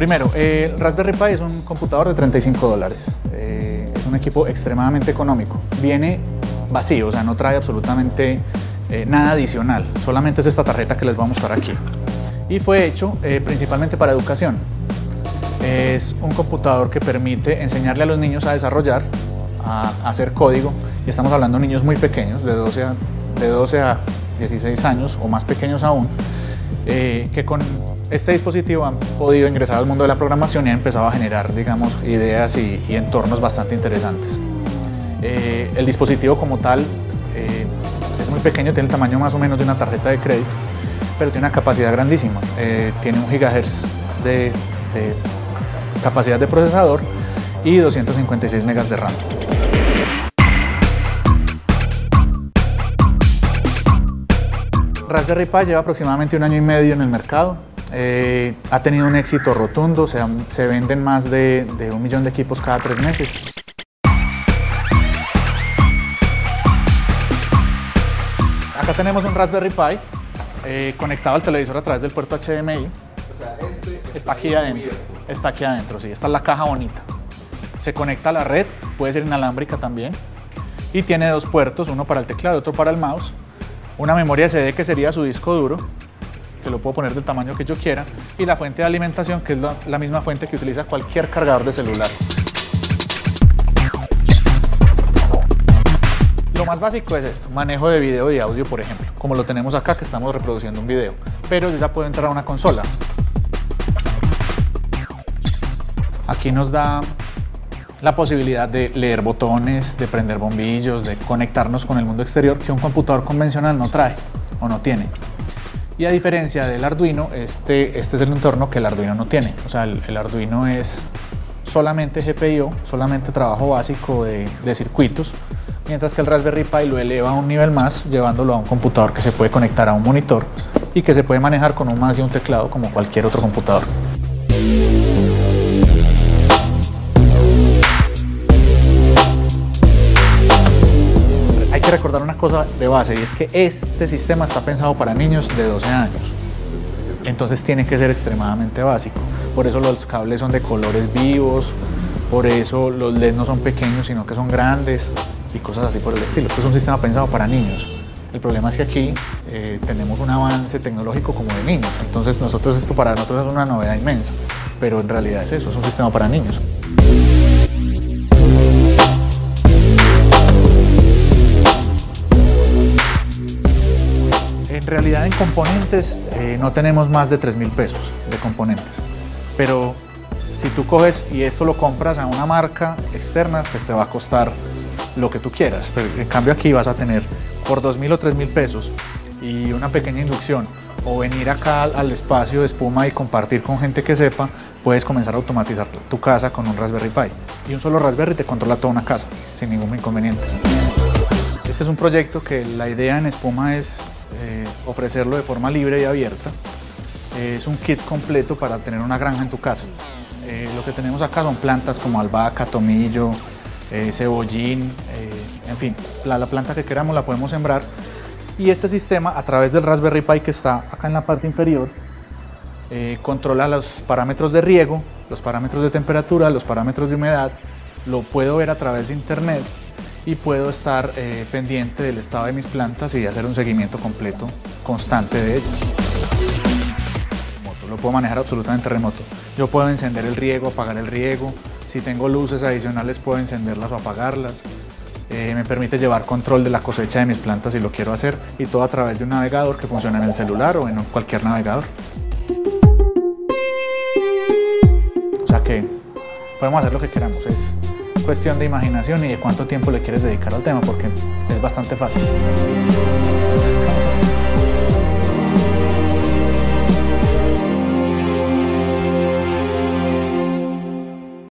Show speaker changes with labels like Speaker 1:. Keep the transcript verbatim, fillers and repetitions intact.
Speaker 1: Primero, eh, Raspberry Pi es un computador de treinta y cinco dólares. Eh, es un equipo extremadamente económico. Viene vacío, o sea, no trae absolutamente eh, nada adicional. Solamente es esta tarjeta que les voy a mostrar aquí. Y fue hecho eh, principalmente para educación. Es un computador que permite enseñarle a los niños a desarrollar, a, a hacer código. Y estamos hablando de niños muy pequeños, de doce a, de doce a dieciséis años o más pequeños aún, eh, que con este dispositivo han podido ingresar al mundo de la programación y han empezado a generar, digamos, ideas y, y entornos bastante interesantes. Eh, el dispositivo como tal eh, es muy pequeño, tiene el tamaño más o menos de una tarjeta de crédito, pero tiene una capacidad grandísima. Eh, tiene un gigahertz de, de capacidad de procesador y doscientos cincuenta y seis megas de RAM. Raspberry Pi lleva aproximadamente un año y medio en el mercado. Eh, ha tenido un éxito rotundo, o sea, se venden más de, de un millón de equipos cada tres meses. Acá tenemos un Raspberry Pi eh, conectado al televisor a través del puerto H D M I.
Speaker 2: O sea, este
Speaker 1: está aquí adentro, está aquí adentro, sí, esta es la caja bonita. Se conecta a la red, puede ser inalámbrica también, y tiene dos puertos, uno para el teclado y otro para el mouse. Una memoria S D que sería su disco duro, que lo puedo poner del tamaño que yo quiera, y la fuente de alimentación, que es la, la misma fuente que utiliza cualquier cargador de celular. Lo más básico es esto, manejo de video y audio, por ejemplo, como lo tenemos acá, que estamos reproduciendo un video, pero yo ya puedo entrar a una consola. Aquí nos da la posibilidad de leer botones, de prender bombillos, de conectarnos con el mundo exterior que un computador convencional no trae o no tiene. Y a diferencia del Arduino, este, este es el entorno que el Arduino no tiene. O sea, el, el Arduino es solamente G P I O, solamente trabajo básico de, de circuitos, mientras que el Raspberry Pi lo eleva a un nivel más, llevándolo a un computador que se puede conectar a un monitor y que se puede manejar con un mouse y un teclado como cualquier otro computador. Hay que recordar una cosa de base, y es que este sistema está pensado para niños de doce años. Entonces tiene que ser extremadamente básico. Por eso los cables son de colores vivos, por eso los L E D no son pequeños, sino que son grandes y cosas así por el estilo. Este es un sistema pensado para niños. El problema es que aquí eh, tenemos un avance tecnológico como de niños. Entonces nosotros, esto para nosotros es una novedad inmensa, pero en realidad es eso, es un sistema para niños. En realidad en componentes eh, no tenemos más de tres mil pesos de componentes, pero si tú coges y esto lo compras a una marca externa, pues te va a costar lo que tú quieras. Pero en cambio aquí vas a tener por dos mil o tres mil pesos y una pequeña inducción, o venir acá al espacio de Espuma y compartir con gente que sepa, puedes comenzar a automatizar tu casa con un Raspberry Pi. Y un solo Raspberry te controla toda una casa sin ningún inconveniente. Este es un proyecto que la idea en Espuma es Eh, ofrecerlo de forma libre y abierta. Eh, es un kit completo para tener una granja en tu casa. Eh, lo que tenemos acá son plantas como albahaca, tomillo, eh, cebollín, eh, en fin, la, la planta que queramos la podemos sembrar, y este sistema a través del Raspberry Pi que está acá en la parte inferior eh, controla los parámetros de riego, los parámetros de temperatura, los parámetros de humedad. Lo puedo ver a través de internet y puedo estar eh, pendiente del estado de mis plantas y hacer un seguimiento completo, constante de ellas. Lo puedo manejar absolutamente remoto. Yo puedo encender el riego, apagar el riego. Si tengo luces adicionales puedo encenderlas o apagarlas. Eh, me permite llevar control de la cosecha de mis plantas si lo quiero hacer, y todo a través de un navegador que funciona en el celular o en cualquier navegador. O sea que podemos hacer lo que queramos. Es cuestión de imaginación y de cuánto tiempo le quieres dedicar al tema, porque es bastante fácil.